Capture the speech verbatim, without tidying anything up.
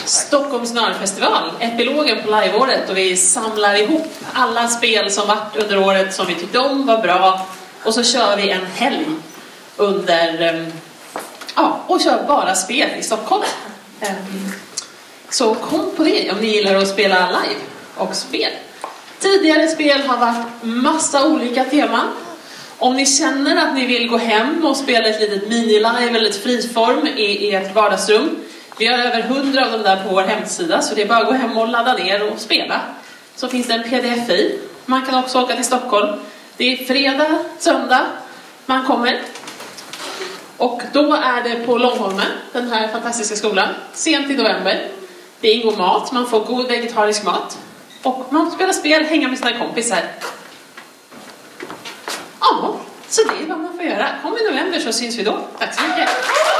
Stockholms nördfestival, epilogen på liveåret, och vi samlar ihop alla spel som varit under året som vi tyckte om var bra, och så kör vi en helg under ja, och kör bara spel i Stockholm. Så kom på det om ni gillar att spela live och spel. Tidigare spel har varit massa olika teman. Om ni känner att ni vill gå hem och spela ett litet mini-live eller ett friform i ert vardagsrum, vi har över hundra av dem där på vår hemsida, så det är bara att gå hem och ladda ner och spela. Så finns det en pdf i. Man kan också åka till Stockholm. Det är fredag, söndag man kommer. Och då är det på Långholmen, den här fantastiska skolan, sent i november. Det ingår mat, man får god vegetarisk mat. Och man spelar spel, hänga med sina kompisar. Ja, så det är vad man får göra. Kom i november så syns vi då. Tack så mycket.